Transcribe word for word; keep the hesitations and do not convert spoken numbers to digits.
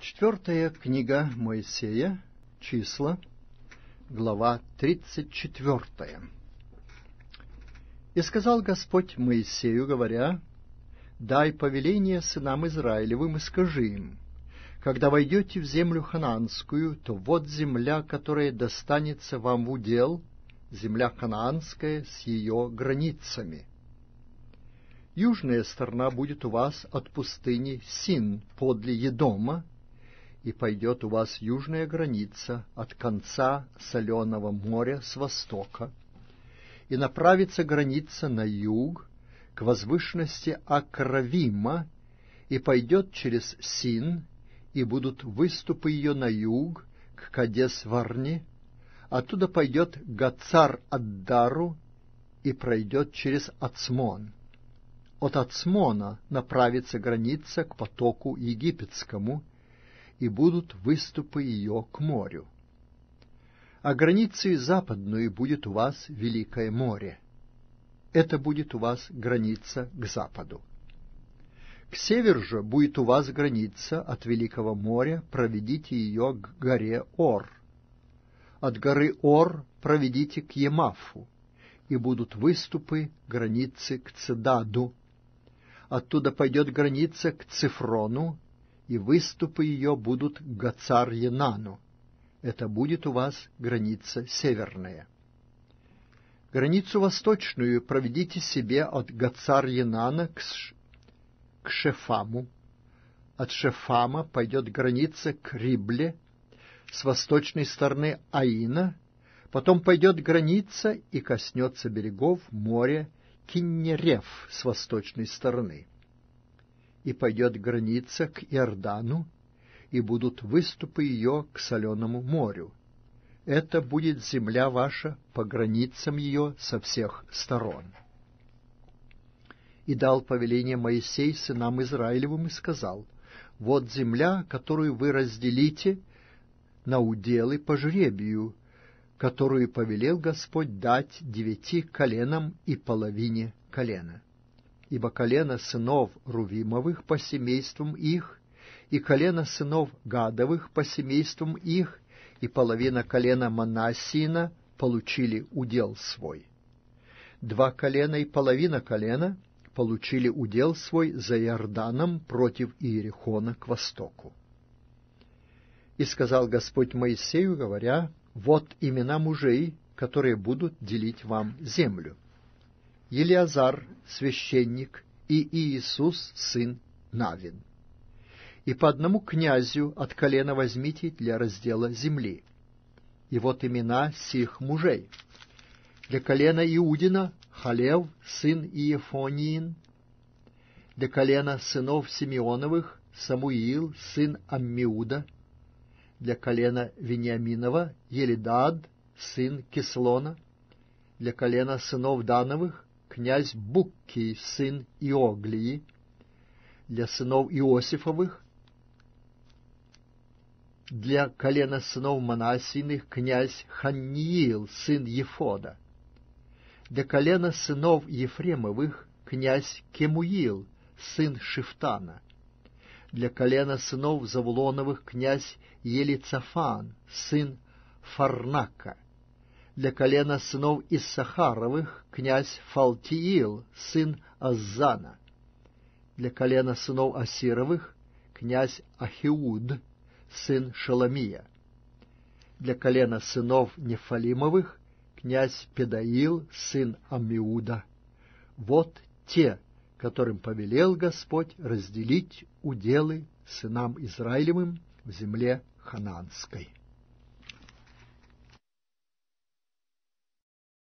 Четвертая книга Моисея, числа, глава тридцать четвертая. «И сказал Господь Моисею, говоря: дай повеление сынам Израилевым и скажи им: когда войдете в землю ханаанскую, то вот земля, которая достанется вам в удел, земля ханаанская с ее границами. Южная сторона будет у вас от пустыни Син подле Едома, и пойдет у вас южная граница от конца соленого моря с востока, и направится граница на юг к возвышенности Акравима, и пойдет через Син, и будут выступы ее на юг к Кадес-Варне, оттуда пойдет Гацар-Аддару и пройдет через Ацмон. От Ацмона направится граница к потоку египетскому, и будут выступы ее к морю. А границей западную будет у вас Великое море. Это будет у вас граница к западу. К северу же будет у вас граница от Великого моря, проведите ее к горе Ор. От горы Ор проведите к Емафу, и будут выступы границы к Цедаду. Оттуда пойдет граница к Цифрону, и выступы ее будут к Гацар-Енану. Это будет у вас граница северная. Границу восточную проведите себе от Гацар-Енана к, Ш... к Шефаму. От Шефама пойдет граница к Рибле, с восточной стороны Аина, потом пойдет граница и коснется берегов моря Киннерев с восточной стороны. И пойдет граница к Иордану, и будут выступы ее к соленому морю. Это будет земля ваша по границам ее со всех сторон. И дал повеление Моисей сынам Израилевым и сказал: вот земля, которую вы разделите на уделы по жребию, которую повелел Господь дать девяти коленам и половине колена. Ибо колено сынов Рувимовых по семействам их, и колено сынов Гадовых по семействам их, и половина колена Манассиина получили удел свой. Два колена и половина колена получили удел свой за Иорданом против Иерихона к востоку. И сказал Господь Моисею, говоря: вот имена мужей, которые будут делить вам землю: Елиазар, священник, и Иисус, сын Навин. И по одному князю от колена возьмите для раздела земли. И вот имена сих мужей: для колена Иудина Халев, сын Иефониин; для колена сынов Симеоновых Самуил, сын Аммиуда; для колена Вениаминова Елидад, сын Кислона; для колена сынов Дановых князь Буккий, сын Иоглии; для сынов Иосифовых, для колена сынов Манассиных князь Ханниил, сын Ефода; для колена сынов Ефремовых князь Кемуил, сын Шифтана; для колена сынов Завулоновых князь Елицафан, сын Фарнака; для колена сынов Иссахаровых князь Фалтиил, сын Аззана; для колена сынов Асировых князь Ахиуд, сын Шаламия; для колена сынов Нефалимовых князь Педаил, сын Аммиуда. Вот те, которым повелел Господь разделить уделы сынам Израилевым в земле ханаанской.